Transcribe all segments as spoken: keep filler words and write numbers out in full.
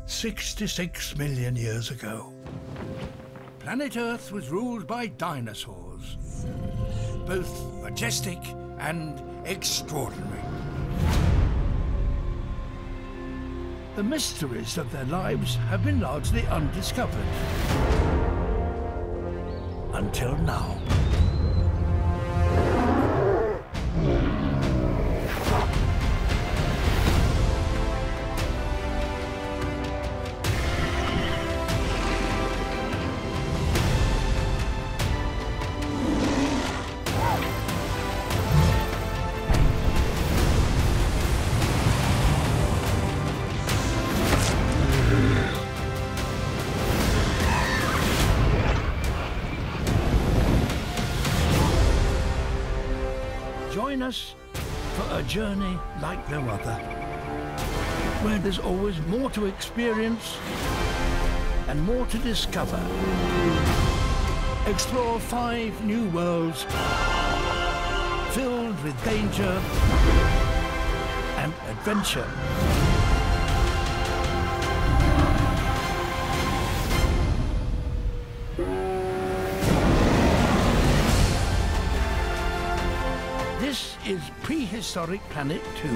sixty-six million years ago, planet Earth was ruled by dinosaurs, both majestic and extraordinary. The mysteries of their lives have been largely undiscovered. Until now. Join us for a journey like no other, where there's always more to experience and more to discover. Explore five new worlds filled with danger and adventure. This is Prehistoric Planet two.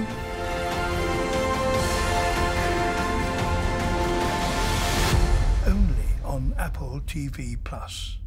Only on Apple T V Plus.